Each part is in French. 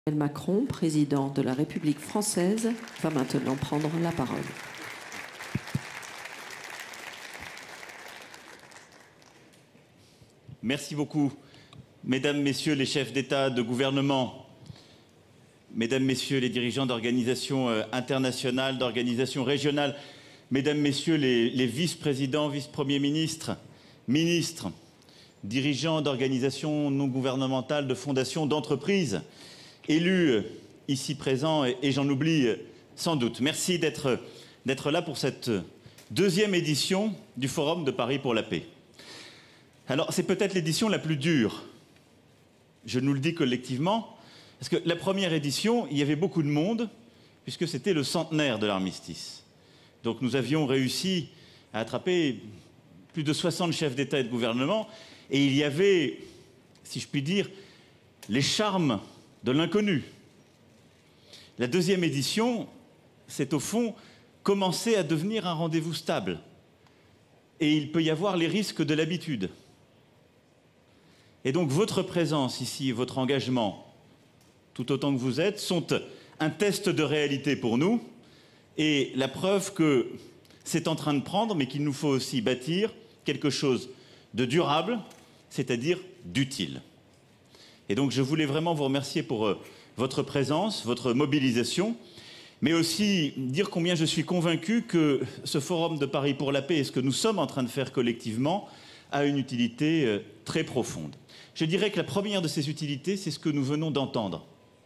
Emmanuel Macron, président de la République française, va maintenant prendre la parole. Merci beaucoup, Mesdames, Messieurs les chefs d'État, de gouvernement, Mesdames, Messieurs les dirigeants d'organisations internationales, d'organisations régionales, Mesdames, Messieurs les vice-présidents, vice-premiers ministres, ministres, dirigeants d'organisations non gouvernementales, de fondations, d'entreprises, élus ici présents et j'en oublie sans doute. Merci d'être là pour cette deuxième édition du Forum de Paris pour la paix. Alors, c'est peut-être l'édition la plus dure, je nous le dis collectivement, parce que la première édition, il y avait beaucoup de monde, puisque c'était le centenaire de l'armistice. Donc nous avions réussi à attraper plus de 60 chefs d'État et de gouvernement, et il y avait, si je puis dire, les charmes de l'inconnu. La deuxième édition, c'est au fond commencer à devenir un rendez-vous stable. Et il peut y avoir les risques de l'habitude. Et donc votre présence ici, votre engagement, tout autant que vous êtes, sont un test de réalité pour nous et la preuve que c'est en train de prendre, mais qu'il nous faut aussi bâtir quelque chose de durable, c'est-à-dire d'utile. Et donc je voulais vraiment vous remercier pour votre présence, votre mobilisation, mais aussi dire combien je suis convaincu que ce Forum de Paris pour la paix et ce que nous sommes en train de faire collectivement a une utilité très profonde. Je dirais que la première de ces utilités, c'est ce que nous venons d'entendre.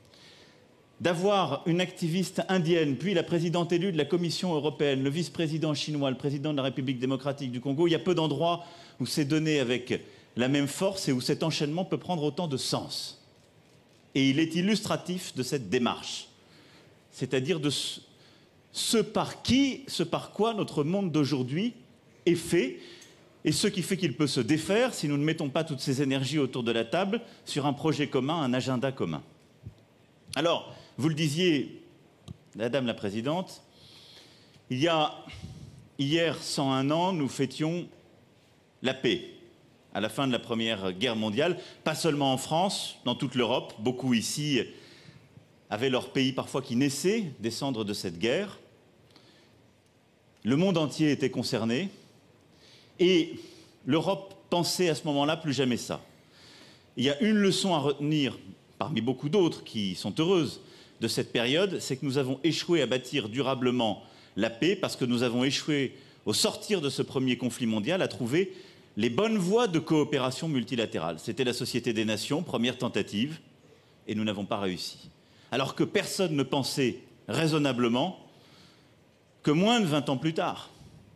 D'avoir une activiste indienne, puis la présidente élue de la Commission européenne, le vice-président chinois, le président de la République démocratique du Congo, il y a peu d'endroits où c'est donné avec la même force et où cet enchaînement peut prendre autant de sens. Et il est illustratif de cette démarche, c'est-à-dire de ce par quoi notre monde d'aujourd'hui est fait, et ce qui fait qu'il peut se défaire si nous ne mettons pas toutes ces énergies autour de la table sur un projet commun, un agenda commun. Alors, vous le disiez, Madame la Présidente, il y a hier 101 ans, nous fêtions la paix à la fin de la Première Guerre mondiale, pas seulement en France, dans toute l'Europe. Beaucoup ici avaient leur pays parfois qui naissait des cendres de cette guerre. Le monde entier était concerné. Et l'Europe pensait à ce moment-là plus jamais ça. Il y a une leçon à retenir, parmi beaucoup d'autres qui sont heureuses de cette période, c'est que nous avons échoué à bâtir durablement la paix parce que nous avons échoué, au sortir de ce premier conflit mondial, à trouver les bonnes voies de coopération multilatérale. C'était la Société des Nations, première tentative, et nous n'avons pas réussi. Alors que personne ne pensait raisonnablement que moins de 20 ans plus tard,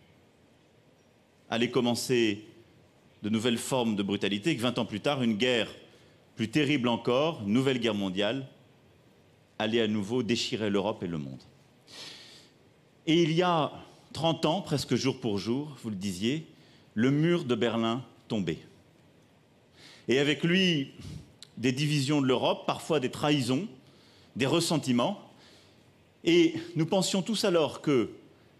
allait commencer de nouvelles formes de brutalité, et que 20 ans plus tard, une guerre plus terrible encore, une nouvelle guerre mondiale, allait à nouveau déchirer l'Europe et le monde. Et il y a 30 ans, presque jour pour jour, vous le disiez, le mur de Berlin tombait. Et avec lui, des divisions de l'Europe, parfois des trahisons, des ressentiments. Et nous pensions tous alors que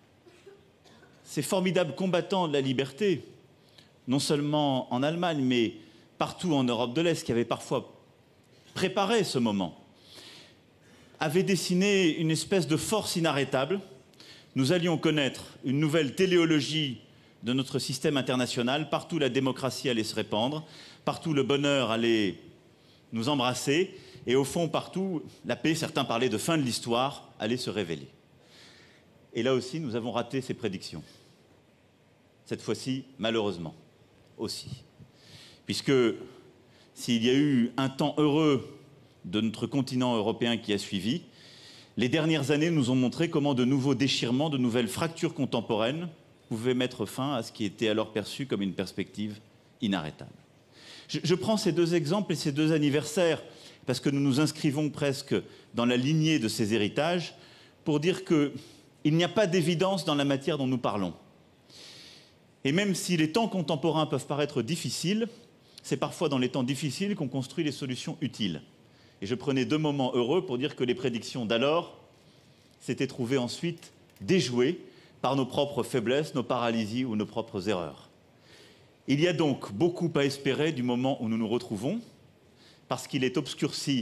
ces formidables combattants de la liberté, non seulement en Allemagne, mais partout en Europe de l'Est, qui avaient parfois préparé ce moment, avaient dessiné une espèce de force inarrêtable. Nous allions connaître une nouvelle téléologie de notre système international. Partout, la démocratie allait se répandre. Partout, le bonheur allait nous embrasser. Et au fond, partout, la paix, certains parlaient de fin de l'histoire, allait se révéler. Et là aussi, nous avons raté ces prédictions. Cette fois-ci, malheureusement, aussi. Puisque s'il y a eu un temps heureux de notre continent européen qui a suivi, les dernières années nous ont montré comment de nouveaux déchirements, de nouvelles fractures contemporaines pouvaient mettre fin à ce qui était alors perçu comme une perspective inarrêtable. Je prends ces deux exemples et ces deux anniversaires parce que nous nous inscrivons presque dans la lignée de ces héritages pour dire qu'il n'y a pas d'évidence dans la matière dont nous parlons. Et même si les temps contemporains peuvent paraître difficiles, c'est parfois dans les temps difficiles qu'on construit les solutions utiles. Et je prenais deux moments heureux pour dire que les prédictions d'alors s'étaient trouvées ensuite déjouées par nos propres faiblesses, nos paralysies ou nos propres erreurs. Il y a donc beaucoup à espérer du moment où nous nous retrouvons, parce qu'il est obscurci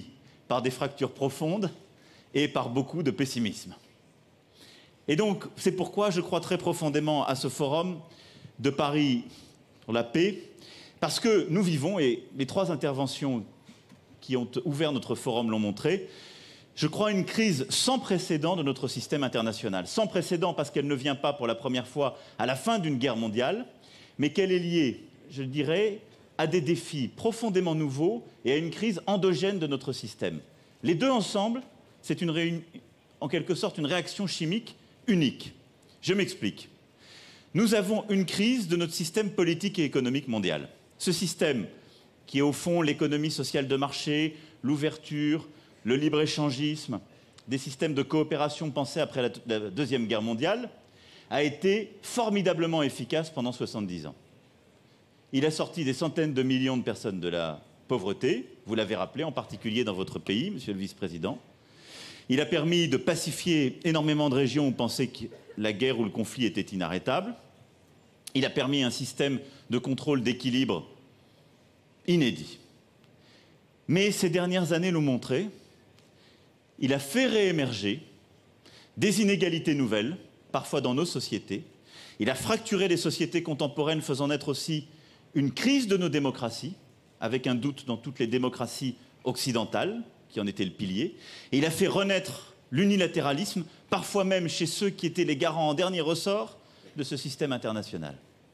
par des fractures profondes et par beaucoup de pessimisme. Et donc, c'est pourquoi je crois très profondément à ce forum de Paris pour la paix, parce que nous vivons, et les 3 interventions qui ont ouvert notre forum l'ont montré, je crois une crise sans précédent de notre système international. Sans précédent parce qu'elle ne vient pas pour la première fois à la fin d'une guerre mondiale, mais qu'elle est liée, je dirais, à des défis profondément nouveaux et à une crise endogène de notre système. Les deux ensemble, c'est en quelque sorte une réaction chimique unique. Je m'explique. Nous avons une crise de notre système politique et économique mondial. Ce système, qui est au fond l'économie sociale de marché, l'ouverture, le libre-échangisme, des systèmes de coopération pensés après la Deuxième Guerre mondiale, a été formidablement efficace pendant 70 ans. Il a sorti des centaines de millions de personnes de la pauvreté, vous l'avez rappelé, en particulier dans votre pays, monsieur le vice-président. Il a permis de pacifier énormément de régions où pensaient que la guerre ou le conflit était inarrêtable. Il a permis un système de contrôle d'équilibre inédit. Mais ces dernières années l'ont montré, il a fait réémerger des inégalités nouvelles, parfois dans nos sociétés. Il a fracturé les sociétés contemporaines, faisant naître aussi une crise de nos démocraties, avec un doute dans toutes les démocraties occidentales, qui en étaient le pilier. Et il a fait renaître l'unilatéralisme, parfois même chez ceux qui étaient les garants en dernier ressort de ce système international.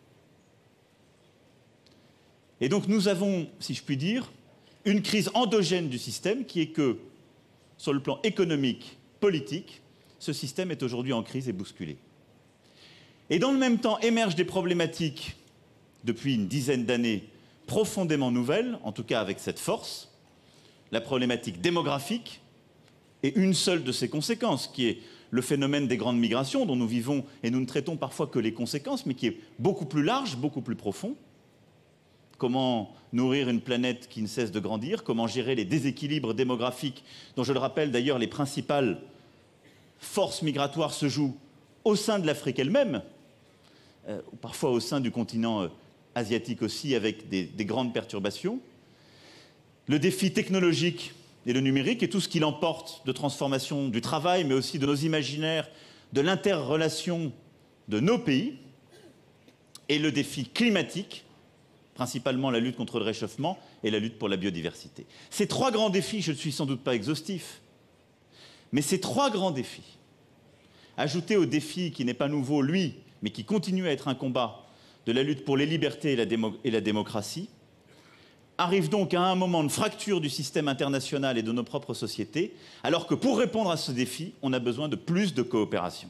Et donc nous avons, si je puis dire, une crise endogène du système qui est que, sur le plan économique, politique, ce système est aujourd'hui en crise et bousculé. Et dans le même temps émergent des problématiques, depuis une dizaine d'années, profondément nouvelles, en tout cas avec cette force, la problématique démographique, et une seule de ses conséquences, qui est le phénomène des grandes migrations, dont nous vivons, et nous ne traitons parfois que les conséquences, mais qui est beaucoup plus large, beaucoup plus profond. Comment nourrir une planète qui ne cesse de grandir, comment gérer les déséquilibres démographiques, dont je le rappelle d'ailleurs, les principales forces migratoires se jouent au sein de l'Afrique elle-même, ou parfois au sein du continent asiatique aussi, avec des grandes perturbations. Le défi technologique et le numérique et tout ce qu'il emporte de transformation du travail, mais aussi de nos imaginaires, de l'interrelation de nos pays, et le défi climatique, principalement la lutte contre le réchauffement et la lutte pour la biodiversité. Ces 3 grands défis, je ne suis sans doute pas exhaustif, mais ces 3 grands défis, ajoutés au défi qui n'est pas nouveau, lui, mais qui continue à être un combat de la lutte pour les libertés et la démocratie, arrive donc à un moment de fracture du système international et de nos propres sociétés, alors que pour répondre à ce défi, on a besoin de plus de coopération.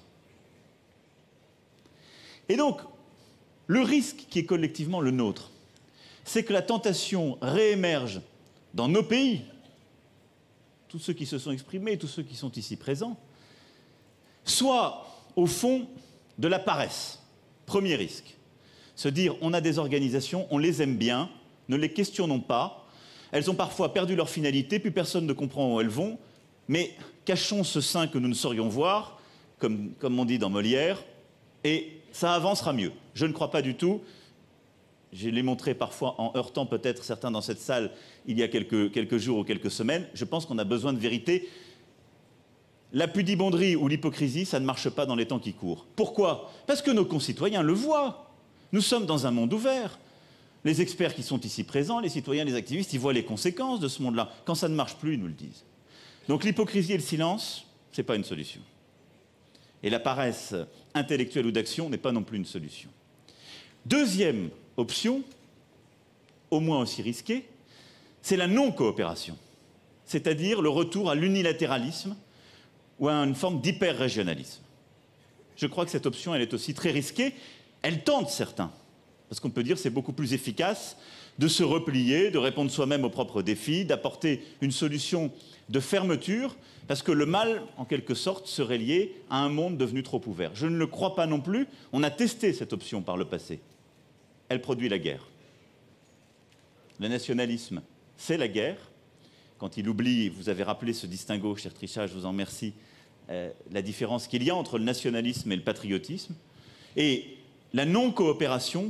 Et donc, le risque qui est collectivement le nôtre, c'est que la tentation réémerge dans nos pays, tous ceux qui se sont exprimés, tous ceux qui sont ici présents, soit, au fond, de la paresse. Premier risque. Se dire, on a des organisations, on les aime bien, ne les questionnons pas. Elles ont parfois perdu leur finalité, plus personne ne comprend où elles vont, mais cachons ce sein que nous ne saurions voir, comme on dit dans Molière, et ça avancera mieux. Je ne crois pas du tout. Je l'ai montré parfois en heurtant peut-être certains dans cette salle il y a quelques jours ou quelques semaines. Je pense qu'on a besoin de vérité. La pudibonderie ou l'hypocrisie, ça ne marche pas dans les temps qui courent. Pourquoi? Parce que nos concitoyens le voient. Nous sommes dans un monde ouvert. Les experts qui sont ici présents, les citoyens, les activistes, ils voient les conséquences de ce monde-là. Quand ça ne marche plus, ils nous le disent. Donc l'hypocrisie et le silence, ce n'est pas une solution. Et la paresse intellectuelle ou d'action n'est pas non plus une solution. Deuxième option, au moins aussi risquée, c'est la non-coopération, c'est-à-dire le retour à l'unilatéralisme ou à une forme d'hyper-régionalisme. Je crois que cette option, elle est aussi très risquée. Elle tente certains, parce qu'on peut dire que c'est beaucoup plus efficace de se replier, de répondre soi-même aux propres défis, d'apporter une solution de fermeture, parce que le mal, en quelque sorte, serait lié à un monde devenu trop ouvert. Je ne le crois pas non plus. On a testé cette option par le passé. Elle produit la guerre. Le nationalisme, c'est la guerre. Quand il oublie, vous avez rappelé ce distinguo, cher Trichat, je vous en remercie, la différence qu'il y a entre le nationalisme et le patriotisme. Et la non-coopération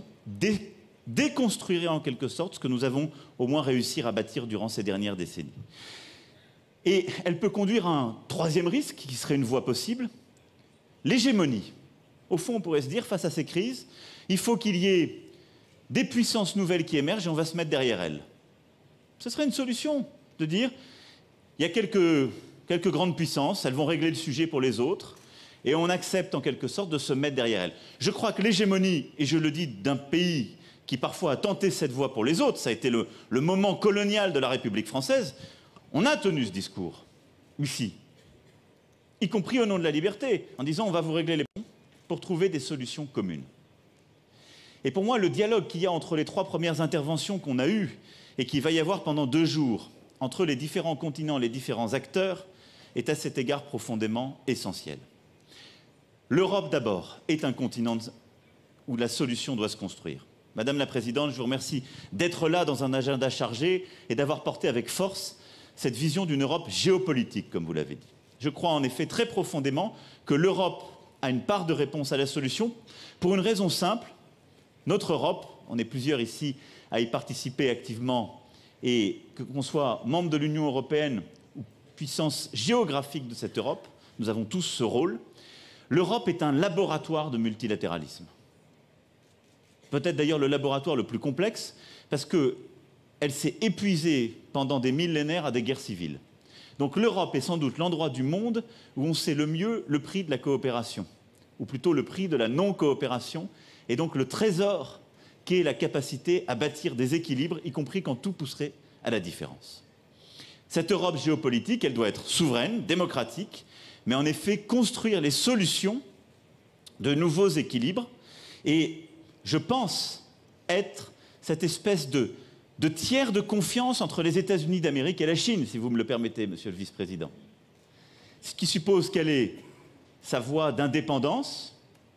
déconstruirait en quelque sorte ce que nous avons au moins réussi à bâtir durant ces dernières décennies. Et elle peut conduire à un troisième risque, qui serait une voie possible, l'hégémonie. Au fond, on pourrait se dire, face à ces crises, il faut qu'il y ait des puissances nouvelles qui émergent et on va se mettre derrière elles. Ce serait une solution de dire, il y a quelques grandes puissances, elles vont régler le sujet pour les autres, et on accepte en quelque sorte de se mettre derrière elles. Je crois que l'hégémonie, et je le dis d'un pays qui parfois a tenté cette voie pour les autres, ça a été le moment colonial de la République française, on a tenu ce discours, ici, y compris au nom de la liberté, en disant on va vous régler les problèmes pour trouver des solutions communes. Et pour moi, le dialogue qu'il y a entre les trois premières interventions qu'on a eues et qu'il va y avoir pendant 2 jours, entre les différents continents, les différents acteurs, est à cet égard profondément essentiel. L'Europe, d'abord, est un continent où la solution doit se construire. Madame la Présidente, je vous remercie d'être là dans un agenda chargé et d'avoir porté avec force cette vision d'une Europe géopolitique, comme vous l'avez dit. Je crois en effet très profondément que l'Europe a une part de réponse à la solution pour une raison simple. Notre Europe, on est plusieurs ici à y participer activement, et qu'on soit membre de l'Union européenne ou puissance géographique de cette Europe, nous avons tous ce rôle. L'Europe est un laboratoire de multilatéralisme. Peut-être d'ailleurs le laboratoire le plus complexe, parce qu'elle s'est épuisée pendant des millénaires à des guerres civiles. Donc l'Europe est sans doute l'endroit du monde où on sait le mieux le prix de la coopération, ou plutôt le prix de la non-coopération, et donc le trésor qu'est la capacité à bâtir des équilibres, y compris quand tout pousserait à la différence. Cette Europe géopolitique, elle doit être souveraine, démocratique, mais en effet construire les solutions de nouveaux équilibres, et je pense être cette espèce de tiers de confiance entre les États-Unis d'Amérique et la Chine, si vous me le permettez, Monsieur le Vice-président. Ce qui suppose qu'elle ait sa voie d'indépendance,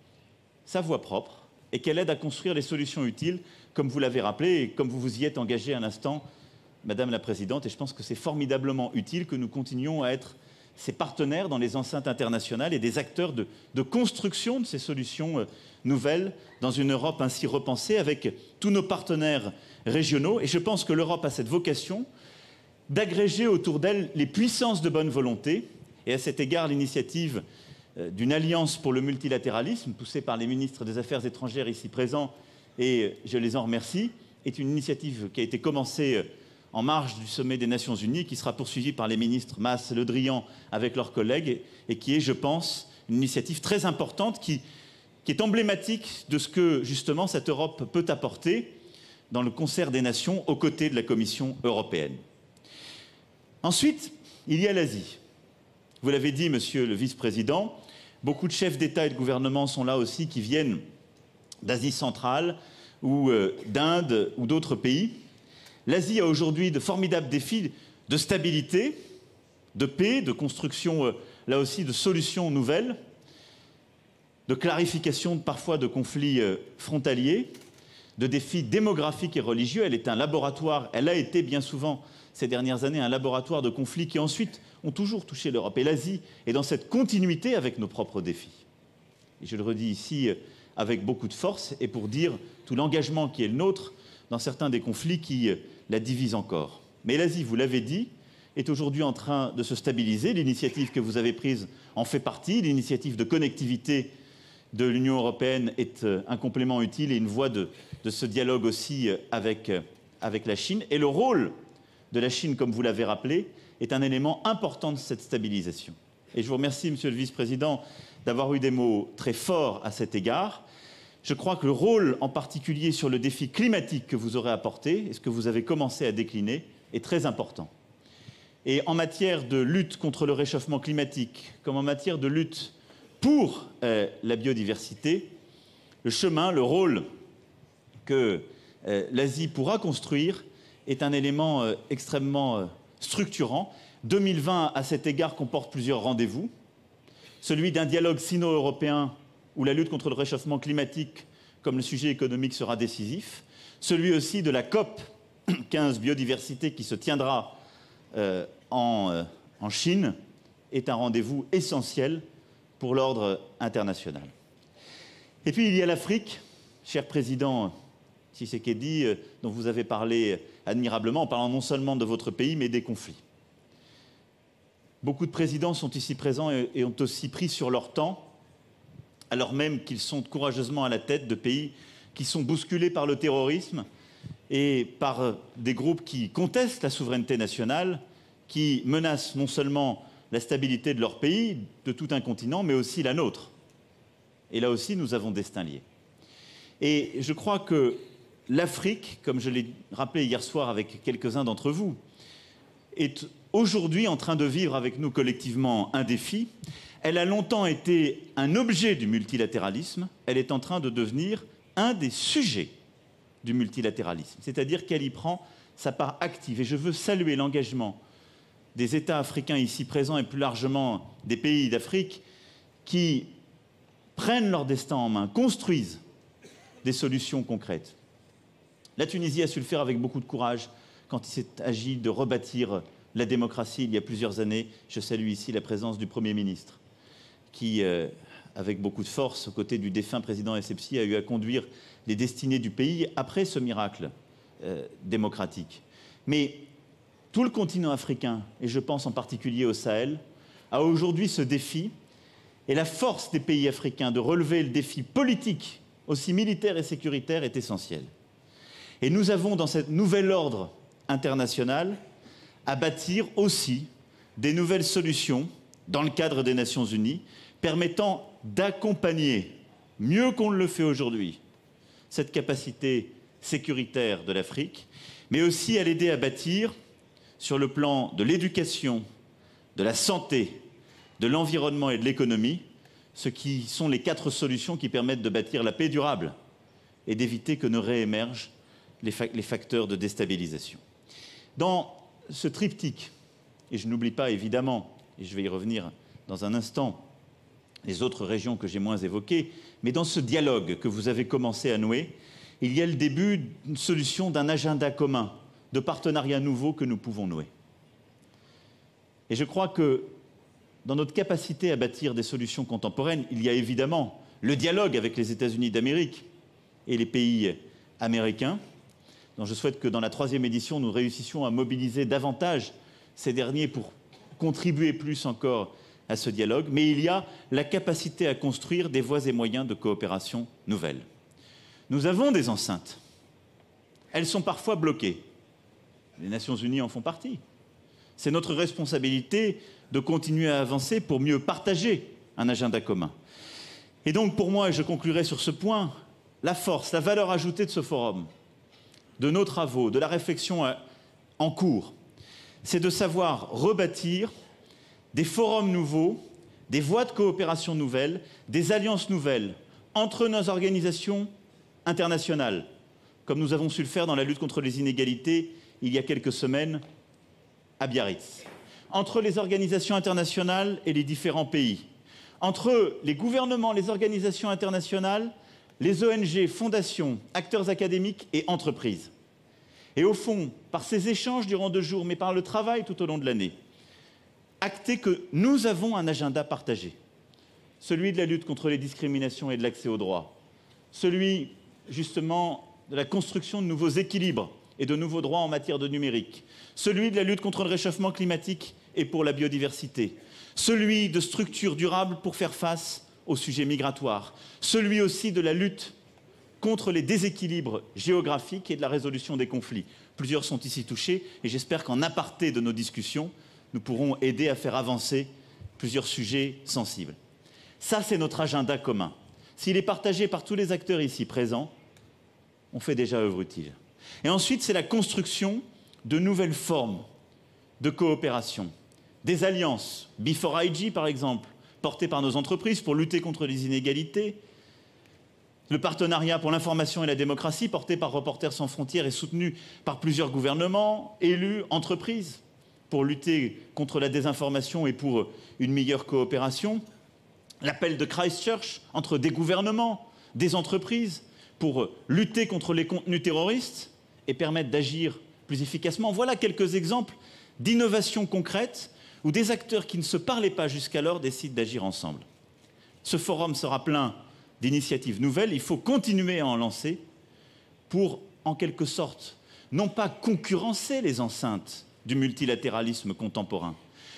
sa voie propre, et qu'elle aide à construire les solutions utiles, comme vous l'avez rappelé, et comme vous vous y êtes engagé un instant, Madame la Présidente, et je pense que c'est formidablement utile que nous continuions à être ses partenaires dans les enceintes internationales et des acteurs de construction de ces solutions nouvelles dans une Europe ainsi repensée avec tous nos partenaires régionaux. Et je pense que l'Europe a cette vocation d'agréger autour d'elle les puissances de bonne volonté. Et à cet égard, l'initiative d'une alliance pour le multilatéralisme, poussée par les ministres des Affaires étrangères ici présents, et je les en remercie, est une initiative qui a été commencée en marge du sommet des Nations Unies, qui sera poursuivie par les ministres Mas et Le Drian avec leurs collègues, et qui est, je pense, une initiative très importante qui est emblématique de ce que, justement, cette Europe peut apporter dans le concert des nations aux côtés de la Commission européenne. Ensuite, il y a l'Asie. Vous l'avez dit, Monsieur le Vice-président, beaucoup de chefs d'État et de gouvernement sont là aussi, qui viennent d'Asie centrale ou d'Inde ou d'autres pays. L'Asie a aujourd'hui de formidables défis de stabilité, de paix, de construction, là aussi, de solutions nouvelles, de clarification parfois de conflits frontaliers, de défis démographiques et religieux. Elle est un laboratoire, elle a été bien souvent ces dernières années un laboratoire de conflits qui ensuite ont toujours touché l'Europe. Et l'Asie est dans cette continuité avec nos propres défis. Et je le redis ici avec beaucoup de force et pour dire tout l'engagement qui est le nôtre dans certains des conflits qui la divisent encore. Mais l'Asie, vous l'avez dit, est aujourd'hui en train de se stabiliser. L'initiative que vous avez prise en fait partie. L'initiative de connectivité de l'Union européenne est un complément utile et une voie de ce dialogue aussi avec la Chine. Et le rôle de la Chine, comme vous l'avez rappelé, est un élément important de cette stabilisation. Et je vous remercie, Monsieur le Vice-président, d'avoir eu des mots très forts à cet égard. Je crois que le rôle, en particulier sur le défi climatique que vous aurez apporté, et ce que vous avez commencé à décliner, est très important. Et en matière de lutte contre le réchauffement climatique, comme en matière de lutte pour la biodiversité, le chemin, le rôle que l'Asie pourra construire est un élément extrêmement structurant. 2020, à cet égard, comporte plusieurs rendez-vous. Celui d'un dialogue sino-européen où la lutte contre le réchauffement climatique, comme le sujet économique, sera décisif. Celui aussi de la COP 15 biodiversité qui se tiendra en Chine est un rendez-vous essentiel pour l'ordre international. Et puis il y a l'Afrique, cher président Tshisekedi, dont vous avez parlé admirablement, en parlant non seulement de votre pays, mais des conflits. Beaucoup de présidents sont ici présents et ont aussi pris sur leur temps, alors même qu'ils sont courageusement à la tête de pays qui sont bousculés par le terrorisme et par des groupes qui contestent la souveraineté nationale, qui menacent non seulement la stabilité de leur pays, de tout un continent, mais aussi la nôtre. Et là aussi, nous avons destin lié. Et je crois que l'Afrique, comme je l'ai rappelé hier soir avec quelques-uns d'entre vous, est aujourd'hui en train de vivre avec nous collectivement un défi. Elle a longtemps été un objet du multilatéralisme, elle est en train de devenir un des sujets du multilatéralisme, c'est-à-dire qu'elle y prend sa part active. Et je veux saluer l'engagement des États africains ici présents et plus largement des pays d'Afrique qui prennent leur destin en main, construisent des solutions concrètes. La Tunisie a su le faire avec beaucoup de courage quand il s'est agi de rebâtir la démocratie il y a plusieurs années. Je salue ici la présence du Premier ministre qui, avec beaucoup de force, aux côtés du défunt président Essebsi, a eu à conduire les destinées du pays après ce miracle démocratique. Mais tout le continent africain, et je pense en particulier au Sahel, a aujourd'hui ce défi, et la force des pays africains de relever le défi politique, aussi militaire et sécuritaire, est essentielle. Et nous avons dans ce nouvel ordre international à bâtir aussi des nouvelles solutions dans le cadre des Nations Unies, permettant d'accompagner, mieux qu'on ne le fait aujourd'hui, cette capacité sécuritaire de l'Afrique, mais aussi à l'aider à bâtir, sur le plan de l'éducation, de la santé, de l'environnement et de l'économie, ce qui sont les 4 solutions qui permettent de bâtir la paix durable et d'éviter que ne réémergent les facteurs de déstabilisation. Dans ce triptyque, et je n'oublie pas évidemment, et je vais y revenir dans un instant, les autres régions que j'ai moins évoquées, mais dans ce dialogue que vous avez commencé à nouer, il y a le début d'une solution d'un agenda commun, de partenariats nouveaux que nous pouvons nouer. Et je crois que dans notre capacité à bâtir des solutions contemporaines, il y a évidemment le dialogue avec les États-Unis d'Amérique et les pays américains, dont je souhaite que dans la 3e édition, nous réussissions à mobiliser davantage ces derniers pour contribuer plus encore à ce dialogue. Mais il y a la capacité à construire des voies et moyens de coopération nouvelles. Nous avons des enceintes. Elles sont parfois bloquées. Les Nations Unies en font partie. C'est notre responsabilité de continuer à avancer pour mieux partager un agenda commun. Et donc pour moi, et je conclurai sur ce point, la force, la valeur ajoutée de ce forum, de nos travaux, de la réflexion en cours, c'est de savoir rebâtir des forums nouveaux, des voies de coopération nouvelles, des alliances nouvelles entre nos organisations internationales, comme nous avons su le faire dans la lutte contre les inégalités il y a quelques semaines à Biarritz, entre les organisations internationales et les différents pays, entre les gouvernements, les organisations internationales, les ONG, fondations, acteurs académiques et entreprises. Et au fond, par ces échanges durant 2 jours, mais par le travail tout au long de l'année, acter que nous avons un agenda partagé, celui de la lutte contre les discriminations et de l'accès aux droits, celui justement de la construction de nouveaux équilibres et de nouveaux droits en matière de numérique, celui de la lutte contre le réchauffement climatique et pour la biodiversité, celui de structures durables pour faire face aux sujets migratoires, celui aussi de la lutte contre les déséquilibres géographiques et de la résolution des conflits. Plusieurs sont ici touchés et j'espère qu'en aparté de nos discussions, nous pourrons aider à faire avancer plusieurs sujets sensibles. Ça, c'est notre agenda commun. S'il est partagé par tous les acteurs ici présents, on fait déjà œuvre utile. Et ensuite, c'est la construction de nouvelles formes de coopération, des alliances, Before IG par exemple, portées par nos entreprises pour lutter contre les inégalités, le partenariat pour l'information et la démocratie porté par Reporters sans frontières et soutenu par plusieurs gouvernements, élus, entreprises, pour lutter contre la désinformation et pour une meilleure coopération, l'appel de Christchurch entre des gouvernements, des entreprises, pour lutter contre les contenus terroristes et permettre d'agir plus efficacement. Voilà quelques exemples d'innovations concrètes où des acteurs qui ne se parlaient pas jusqu'alors décident d'agir ensemble. Ce forum sera plein d'initiatives nouvelles. Il faut continuer à en lancer pour, en quelque sorte, non pas concurrencer les enceintes du multilatéralisme contemporain,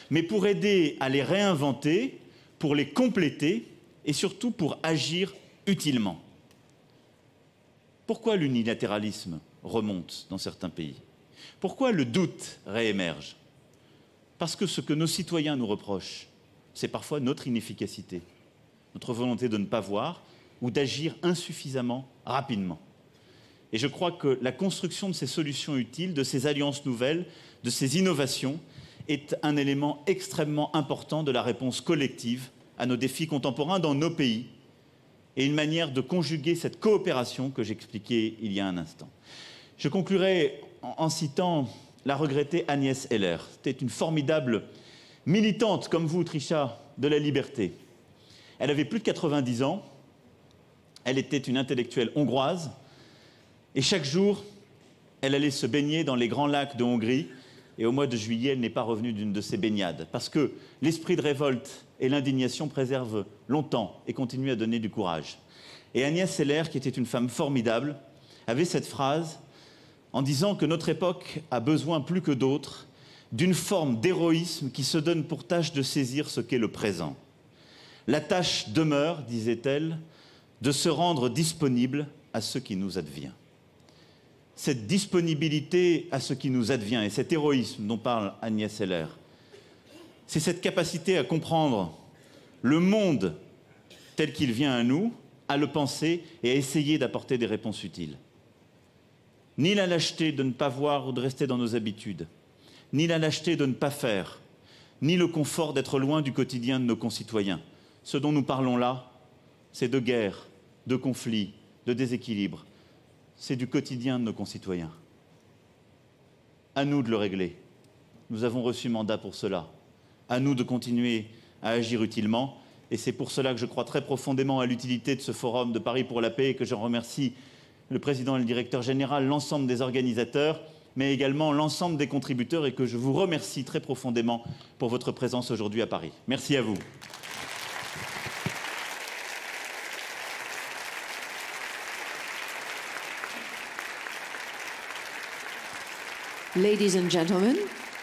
mais pour aider à les réinventer, pour les compléter et surtout pour agir utilement. Pourquoi l'unilatéralisme remonte dans certains pays? Pourquoi le doute réémerge? Parce que ce que nos citoyens nous reprochent, c'est parfois notre inefficacité, notre volonté de ne pas voir ou d'agir insuffisamment rapidement. Et je crois que la construction de ces solutions utiles, de ces alliances nouvelles, de ces innovations, est un élément extrêmement important de la réponse collective à nos défis contemporains dans nos pays et une manière de conjuguer cette coopération que j'expliquais il y a un instant. Je conclurai en citant la regrettée Agnès Heller. C'était une formidable militante, comme vous, Trisha, de la liberté. Elle avait plus de 90 ans, elle était une intellectuelle hongroise, et chaque jour, elle allait se baigner dans les grands lacs de Hongrie, et au mois de juillet, elle n'est pas revenue d'une de ces baignades, parce que l'esprit de révolte et l'indignation préservent longtemps et continuent à donner du courage. Et Agnès Heller, qui était une femme formidable, avait cette phrase en disant que notre époque a besoin plus que d'autres d'une forme d'héroïsme qui se donne pour tâche de saisir ce qu'est le présent. La tâche demeure, disait-elle, de se rendre disponible à ce qui nous advient. Cette disponibilité à ce qui nous advient et cet héroïsme dont parle Agnès Heller, c'est cette capacité à comprendre le monde tel qu'il vient à nous, à le penser et à essayer d'apporter des réponses utiles. Ni la lâcheté de ne pas voir ou de rester dans nos habitudes, ni la lâcheté de ne pas faire, ni le confort d'être loin du quotidien de nos concitoyens. Ce dont nous parlons là, c'est de guerre, de conflits, de déséquilibre. C'est du quotidien de nos concitoyens. À nous de le régler. Nous avons reçu mandat pour cela. À nous de continuer à agir utilement. Et c'est pour cela que je crois très profondément à l'utilité de ce Forum de Paris pour la paix et que je remercie le président et le directeur général, l'ensemble des organisateurs, mais également l'ensemble des contributeurs et que je vous remercie très profondément pour votre présence aujourd'hui à Paris. Merci à vous. Ladies and gentlemen,